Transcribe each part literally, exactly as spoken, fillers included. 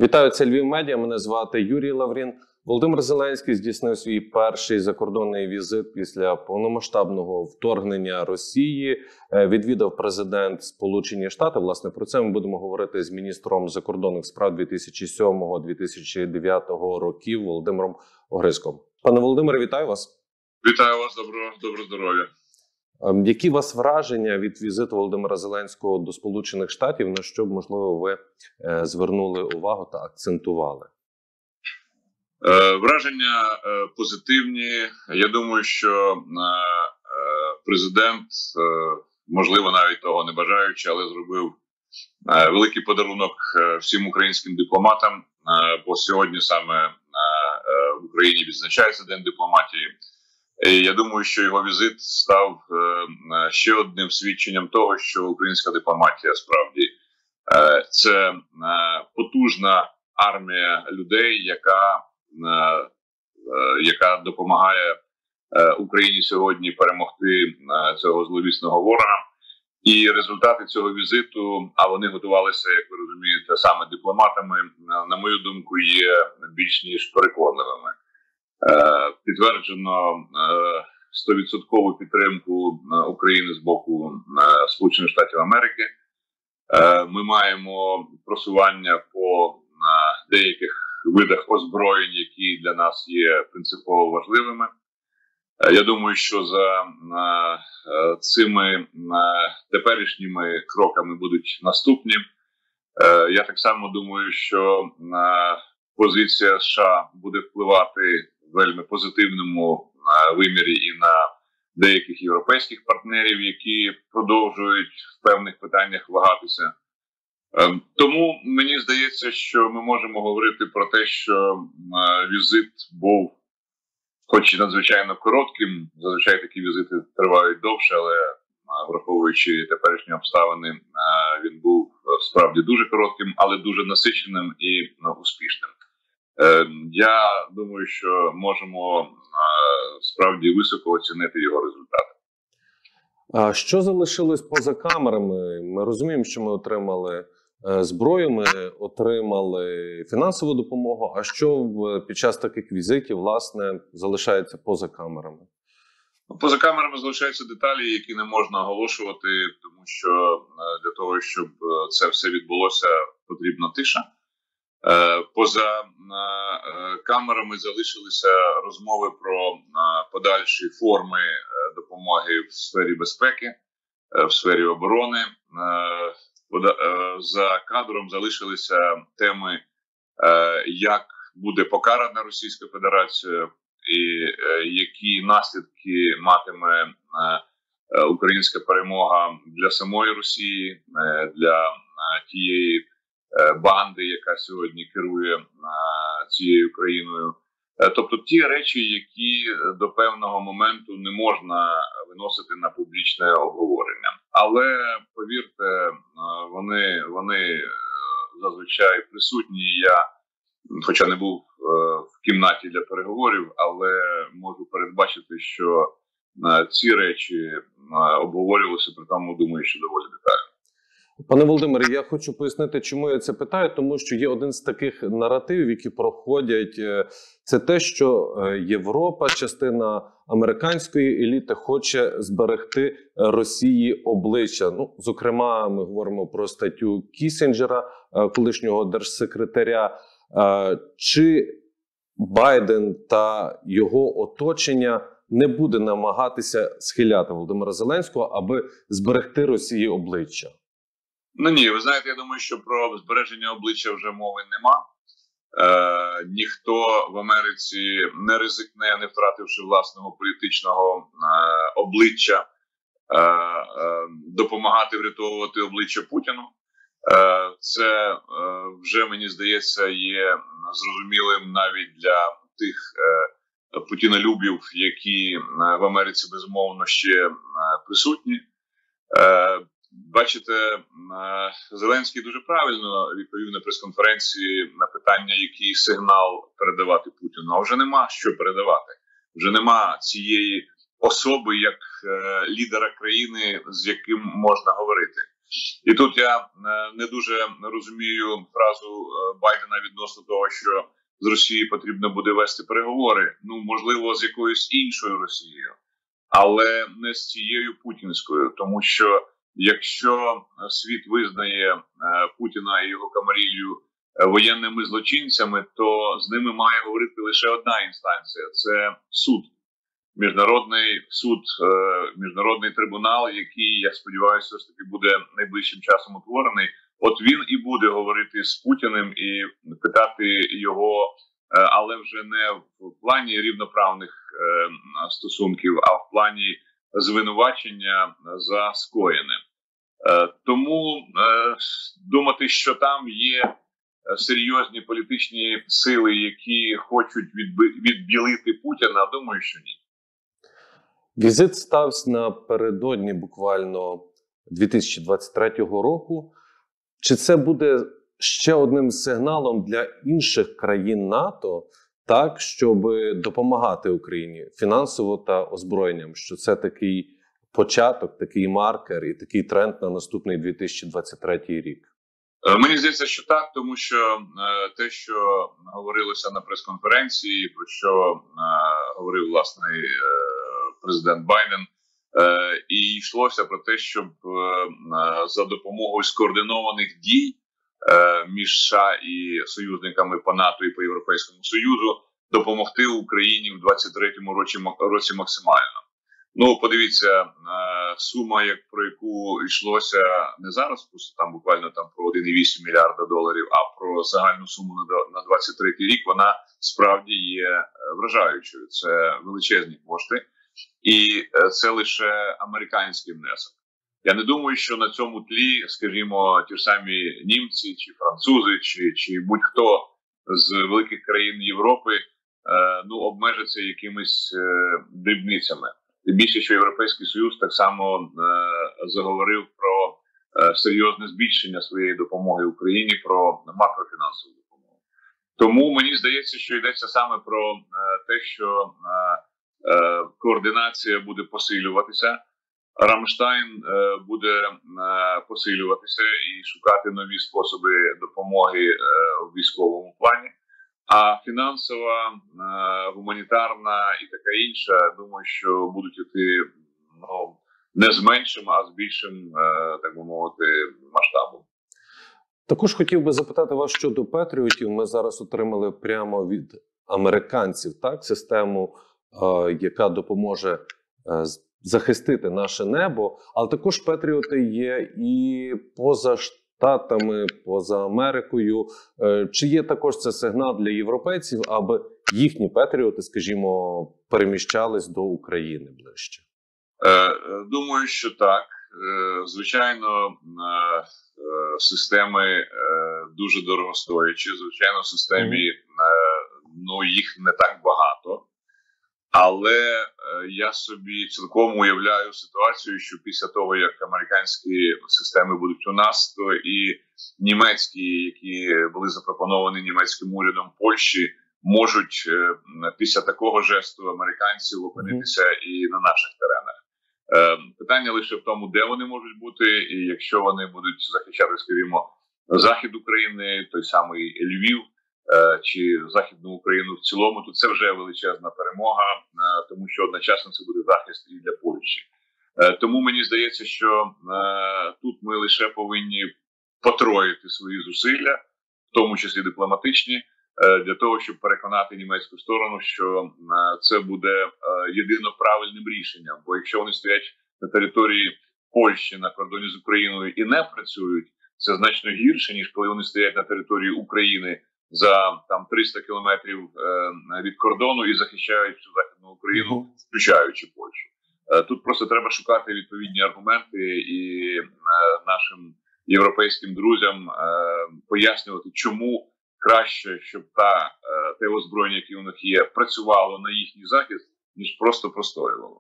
Вітаю, це Львів Медіа. Мене звати Юрій Лаврін. Володимир Зеленський здійснив свій перший закордонний візит після повномасштабного вторгнення Росії. Відвідав президент Сполучені Штати. Власне, про це ми будемо говорити з міністром закордонних справ дві тисячі сьомого - дві тисячі дев'ятого років Володимиром Огризком. Пане Володимире, вітаю вас. Вітаю вас, доброго, доброго здоров'я. Які у вас враження від візиту Володимира Зеленського до Сполучених Штатів, на що б, можливо, ви е, звернули увагу та акцентували? Е, враження е, позитивні. Я думаю, що е, президент, е, можливо, навіть того не бажаючи, але зробив е, великий подарунок е, всім українським дипломатам, е, бо сьогодні саме е, в Україні відзначається День дипломатії. І я думаю, що його візит став е, ще одним свідченням того, що українська дипломатія справді е, це е, потужна армія людей, яка, е, е, яка допомагає е, Україні сьогодні перемогти е, цього зловісного ворога. І результати цього візиту, а вони готувалися, як ви розумієте, саме дипломатами, на мою думку, є більш ніж переконливими. Підтверджено сто відсотків підтримку України з боку Сполучених Штатів Америки. Ми маємо просування по деяких видах озброєнь, які для нас є принципово важливими. Я думаю, що за цими теперішніми кроками будуть наступні. Я так само думаю, що позиція США буде впливати в вельми позитивному вимірі і на деяких європейських партнерів, які продовжують в певних питаннях вагатися. Тому мені здається, що ми можемо говорити про те, що візит був хоч і надзвичайно коротким, зазвичай такі візити тривають довше, але враховуючи теперішні обставини, він був справді дуже коротким, але дуже насиченим і успішним. Я думаю, що можемо справді високо оцінити його результати. А що залишилось поза камерами? Ми розуміємо, що ми отримали зброю, ми отримали фінансову допомогу. А що під час таких візитів, власне, залишається поза камерами? Поза камерами залишаються деталі, які не можна оголошувати, тому що для того, щоб це все відбулося, потрібна тиша. Поза камерами залишилися розмови про подальші форми допомоги в сфері безпеки, в сфері оборони. За кадром залишилися теми, як буде покарана Російська Федерація і які наслідки матиме українська перемога для самої Росії, для тієї банди, яка сьогодні керує цією країною. Тобто ті речі, які до певного моменту не можна виносити на публічне обговорення. Але, повірте, вони, вони зазвичай присутні. Я, хоча не був в кімнаті для переговорів, але можу передбачити, що ці речі обговорювалися, при тому, думаю, що доволі детально. Пане Володимире, я хочу пояснити, чому я це питаю, тому що є один з таких наративів, які проходять, це те, що Європа, частина американської еліти хоче зберегти Росії обличчя. Ну, зокрема, ми говоримо про статтю Кіссінджера, колишнього держсекретаря. Чи Байден та його оточення не буде намагатися схиляти Володимира Зеленського, аби зберегти Росії обличчя? Ну ні, ви знаєте, я думаю, що про збереження обличчя вже мови нема. Е, ніхто в Америці не ризикне, не втративши власного політичного е, обличчя, е, е, допомагати врятовувати обличчя Путіну. Е, це е, вже, мені здається, є зрозумілим навіть для тих е, путінолюбів, які в Америці, безумовно, ще е, присутні. Е, Бачите, Зеленський дуже правильно відповів на прес-конференції на питання, який сигнал передавати Путіну. А вже нема що передавати. Вже нема цієї особи, як лідера країни, з яким можна говорити. І тут я е, не дуже розумію фразу е, Байдена відносно того, що з Росією потрібно буде вести переговори. Ну, можливо, з якоюсь іншою Росією, але не з цією путінською. Тому що якщо світ визнає е, Путіна і його камарілью е, воєнними злочинцями, то з ними має говорити лише одна інстанція – це суд. Міжнародний суд, е, міжнародний трибунал, який, я сподіваюся, все ж таки буде найближчим часом утворений. От він і буде говорити з Путіним і питати його, е, але вже не в плані рівноправних е, стосунків, а в плані звинувачення за скоєне. Е, тому е, думати, що там є серйозні політичні сили, які хочуть відби, відбілити Путіна, думаю, що ні. Візит стався напередодні буквально дві тисячі двадцять третього року. Чи це буде ще одним сигналом для інших країн НАТО, так, щоб допомагати Україні фінансово та озброєнням? Що це такий початок, такий маркер і такий тренд на наступний дві тисячі двадцять третій рік? Мені здається, що так, тому що е, те, що говорилося на прес-конференції, про що е, говорив, власне, е, президент Байден, е, і йшлося про те, щоб е, за допомогою скоординованих дій е, між США і союзниками по НАТО і по Європейському Союзу допомогти Україні в двадцять третьому році, році максимально. Ну, подивіться, сума, як про яку йшлося не зараз, там буквально там про один цілих вісім мільярда доларів, а про загальну суму на двадцять третій рік, вона справді є вражаючою. Це величезні кошти, і це лише американський внесок. Я не думаю, що на цьому тлі, скажімо, ті ж самі німці, чи французи, чи, чи будь-хто з великих країн Європи, ну, обмежиться якимись дрібницями. Тим більше, що Європейський Союз так само е, заговорив про е, серйозне збільшення своєї допомоги Україні, про макрофінансову допомогу. Тому мені здається, що йдеться саме про е, те, що е, е, координація буде посилюватися, Рамштайн е, буде е, посилюватися і шукати нові способи допомоги е, у військовому плані. А фінансова, гуманітарна і така інша, думаю, що будуть йти, ну, не з меншим, а з більшим, так би мовити, масштабом. Також хотів би запитати вас щодо Петріотів. Ми зараз отримали прямо від американців, так, систему, яка допоможе захистити наше небо. Але також Петріоти є і поза Штатами, поза Америкою. Чи є також це сигнал для європейців, аби їхні Петріоти, скажімо, переміщались до України ближче? Думаю, що так. Звичайно, системи дуже дорогостоячі. Звичайно, в системі, ну, їх не так багато. Але е, я собі цілком уявляю ситуацію, що після того, як американські системи будуть у нас, то і німецькі, які були запропоновані німецьким урядом Польщі, можуть е, після такого жесту американців опинитися mm-hmm. і на наших теренах. Е, питання лише в тому, де вони можуть бути, і якщо вони будуть захищати, скажімо, захід України, той самий Львів, чи Західну Україну в цілому, то це вже величезна перемога, тому що одночасно це буде захист і для Польщі. Тому мені здається, що тут ми лише повинні потроїти свої зусилля, в тому числі дипломатичні, для того, щоб переконати німецьку сторону, що це буде єдино правильним рішенням. Бо якщо вони стоять на території Польщі, на кордоні з Україною і не працюють, це значно гірше, ніж коли вони стоять на території України за там триста кілометрів е, від кордону і захищають всю Західну Україну, включаючи Польщу. Е, тут просто треба шукати відповідні аргументи і е, нашим європейським друзям е, пояснювати, чому краще, щоб та, е, те озброєння, яке у них є, працювало на їхній захист, ніж просто простоювало.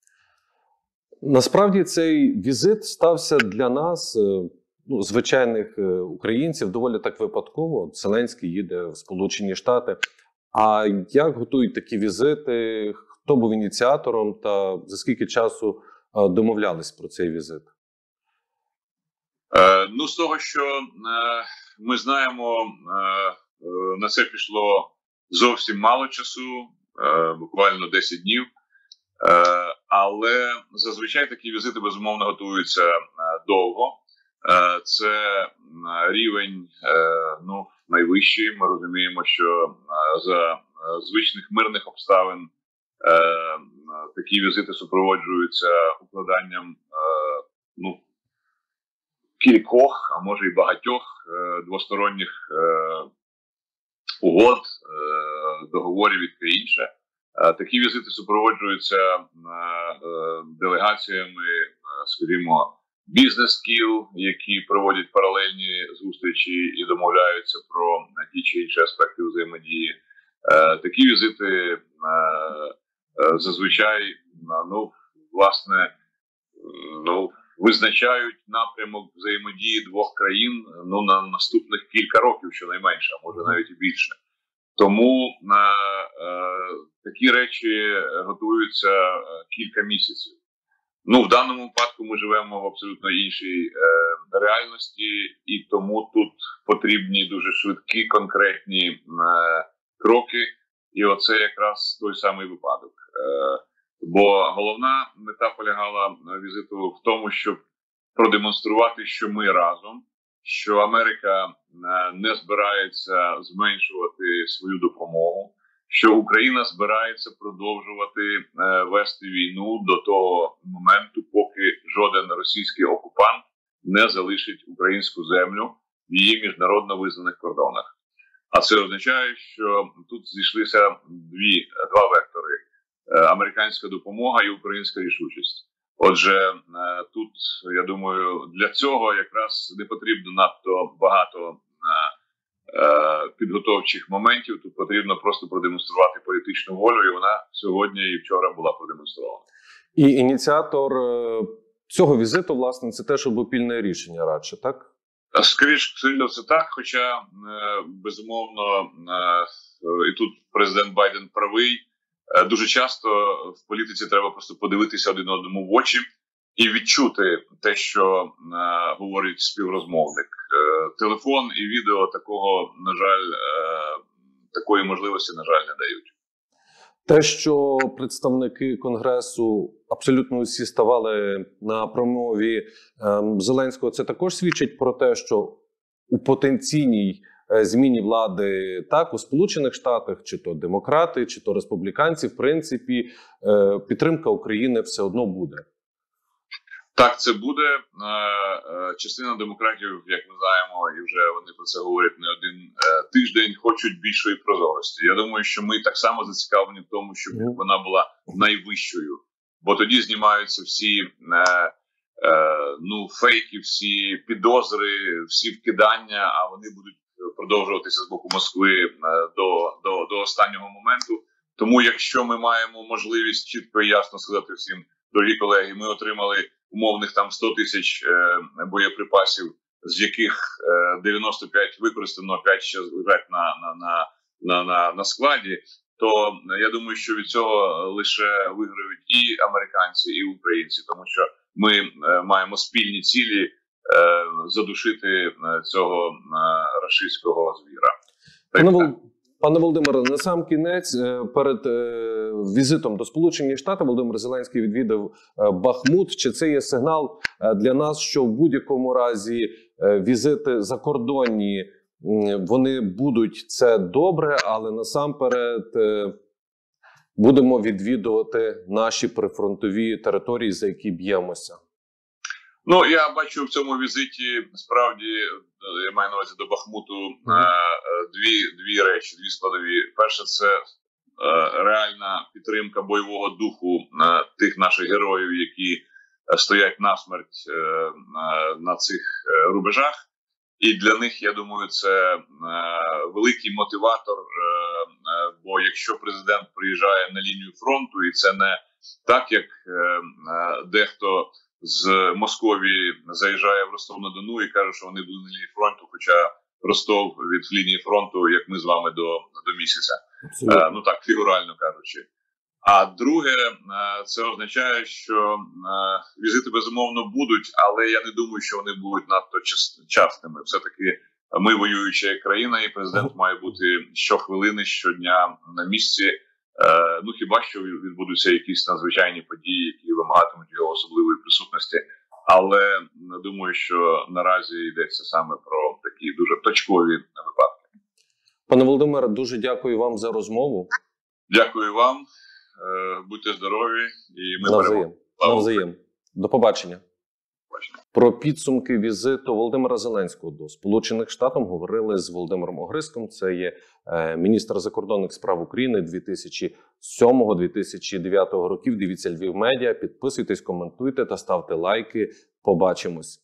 Насправді цей візит стався для нас, ну, звичайних українців, доволі так випадково. Зеленський їде в Сполучені Штати. А як готують такі візити? Хто був ініціатором та за скільки часу домовлялись про цей візит? Е, ну, з того, що е, ми знаємо, е, на це пішло зовсім мало часу, е, буквально десять днів. Е, але зазвичай такі візити, безумовно, готуються е, довго. Е, це рівень е, ну, найвищий. Ми розуміємо, що е, за е, звичних мирних обставин е, такі візити супроводжуються укладанням е, ну, кількох, а може і багатьох е, двосторонніх е, угод, е, договорів і таке інше. Е, такі візити супроводжуються е, е, делегаціями, е, скажімо, бізнес-кіл, які проводять паралельні зустрічі і домовляються про ті чи інші аспекти взаємодії. Е, такі візити е, е, зазвичай, ну, власне, ну, визначають напрямок взаємодії двох країн, ну, на наступних кілька років, щонайменше, а може навіть і більше. Тому е, е, такі речі готуються кілька місяців. Ну, в даному випадку ми живемо в абсолютно іншій е, реальності, і тому тут потрібні дуже швидкі, конкретні е, кроки. І оце якраз той самий випадок. Е, бо головна мета полягала візиту в тому, щоб продемонструвати, що ми разом, що Америка е, не збирається зменшувати свою допомогу, що Україна збирається продовжувати е, вести війну до того моменту, поки жоден російський окупант не залишить українську землю в її міжнародно визнаних кордонах. А це означає, що тут зійшлися дві, два вектори е, – американська допомога і українська рішучість. Отже, е, тут, я думаю, для цього якраз не потрібно надто багато е, підготовчих моментів. Тут потрібно просто продемонструвати політичну волю, і вона сьогодні і вчора була продемонстрована. І ініціатор цього візиту, власне, це теж обопільне рішення радше, так? Скоріше за це так, хоча, безумовно, і тут президент Байден правий, дуже часто в політиці треба просто подивитися один одному в очі і відчути те, що е, говорить співрозмовник. Е, телефон і відео такого, на жаль, е, такої можливості, на жаль, не дають. Те, що представники Конгресу абсолютно усі ставали на промові е, Зеленського, це також свідчить про те, що у потенційній е, зміні влади так у Сполучених Штатах, чи то демократи, чи то республіканці, в принципі, е, підтримка України все одно буде. Так, це буде. Частина демократів, як ми знаємо, і вже вони про це говорять не один тиждень, хочуть більшої прозорості. Я думаю, що ми так само зацікавлені в тому, щоб вона була найвищою. Бо тоді знімаються всі ну, фейки, всі підозри, всі вкидання, а вони будуть продовжуватися з боку Москви до, до, до останнього моменту. Тому якщо ми маємо можливість чітко і ясно сказати всім, дорогі колеги, ми отримали умовних там сто тисяч е, боєприпасів, з яких е, дев'яносто п'ять використано, п'ять ще лежать на, на, на, на, на, на складі, то я думаю, що від цього лише виграють і американці, і українці, тому що ми е, маємо спільні цілі е, задушити цього е, рашистського звіра. Так, Пане Володимире, на сам кінець, перед е, візитом до Сполучених Штатів Володимир Зеленський відвідав е, Бахмут. Чи це є сигнал е, для нас, що в будь-якому разі е, візити закордонні, е, вони будуть, це добре, але насамперед е, будемо відвідувати наші прифронтові території, за які б'ємося? Ну, я бачу в цьому візиті, справді, я маю на увазі до Бахмуту, mm-hmm. дві, дві речі, дві складові. Перше, це е, реальна підтримка бойового духу е, тих наших героїв, які стоять насмерть е, на цих рубежах. І для них, я думаю, це е, великий мотиватор, е, е, бо якщо президент приїжджає на лінію фронту, і це не так, як е, е, дехто з Московії заїжджає в Ростов-на-Дону і каже, що вони були на лінії фронту, хоча Ростов від лінії фронту, як ми з вами, до, до місяця. Е, ну так, фігурально кажучи. А друге, це означає, що візити безумовно будуть, але я не думаю, що вони будуть надто частими. Все-таки ми воююча країна, і президент має бути щохвилини, щодня на місці. Ну хіба що відбудуться якісь надзвичайні події, які вимагатимуть його особливої присутності. Але думаю, що наразі йдеться саме про такі дуже точкові випадки. Пане Володимире, дуже дякую вам за розмову. Дякую вам. Будьте здорові і ми Навзаєм. Навзаєм. До побачення. Про підсумки візиту Володимира Зеленського до Сполучених Штатів говорили з Володимиром Огриском. Це є е, міністр закордонних справ України дві тисячі сьомого - дві тисячі дев'ятого років. Дивіться Львів Медіа, підписуйтесь, коментуйте та ставте лайки. Побачимось.